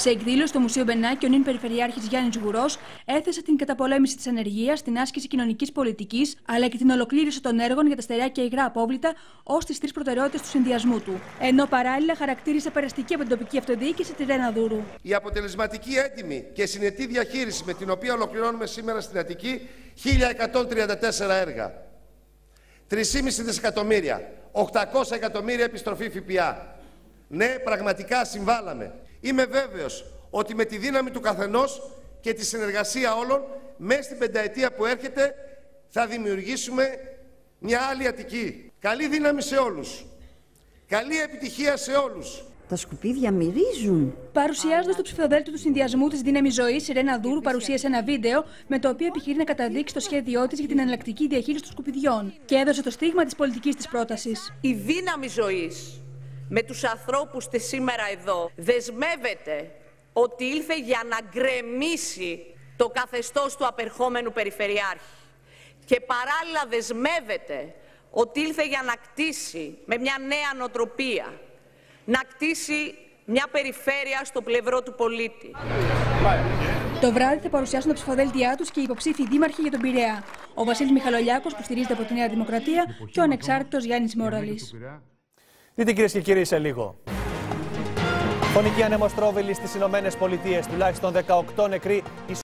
Σε εκδήλωση στο Μουσείο Μπενάκη, ο νυν Περιφερειάρχης Γιάννης Γουρός έθεσε την καταπολέμηση της ανεργίας, την άσκηση κοινωνικής πολιτικής, αλλά και την ολοκλήρωση των έργων για τα στερεά και υγρά απόβλητα ως τις τρεις προτεραιότητες του συνδυασμού του. Ενώ παράλληλα χαρακτήρισε περαστική από την τοπική αυτοδιοίκηση τη Ρένα Δούρου. Η αποτελεσματική, έτοιμη και συνετή διαχείριση με την οποία ολοκληρώνουμε σήμερα στην Αττική 1.134 έργα. 3,5 δισεκατομμύρια, 800 εκατομμύρια επιστροφή ΦΠΑ. Ναι, πραγματικά συμβάλαμε. Είμαι βέβαιος ότι με τη δύναμη του καθενός και τη συνεργασία όλων, μέσα στην πενταετία που έρχεται, θα δημιουργήσουμε μια άλλη Αττική. Καλή δύναμη σε όλους. Καλή επιτυχία σε όλους. Τα σκουπίδια μυρίζουν. Παρουσιάζοντας το ψηφοδέλτιο του συνδυασμού της Δύναμη Ζωής, η Ρένα Δούρου παρουσίασε ένα βίντεο με το οποίο επιχειρεί να καταδείξει το σχέδιό της για την εναλλακτική διαχείριση των σκουπιδιών και έδωσε το στίγμα της πολιτικής της πρότασης. Η Δύναμη Ζωής με τους ανθρώπους της σήμερα εδώ δεσμεύεται ότι ήλθε για να γκρεμίσει το καθεστώς του απερχόμενου Περιφερειάρχη και παράλληλα δεσμεύεται ότι ήλθε για να κτίσει με μια νέα νοοτροπία, να κτίσει μια περιφέρεια στο πλευρό του πολίτη. Το βράδυ θα παρουσιάσουν τα ψηφοδέλτια τους και οι υποψήφοι δήμαρχοι για τον Πειραιά. Ο Βασίλης Μιχαλολιάκος, που στηρίζεται από τη Νέα Δημοκρατία, και ο ανεξάρτητος Γιάννης Μοραλής. Δείτε, κυρίες και κύριοι, σε λίγο. Φωνική ανεμοστρόβιλη στις Ηνωμένες Πολιτείες, τουλάχιστον 18 νεκροί.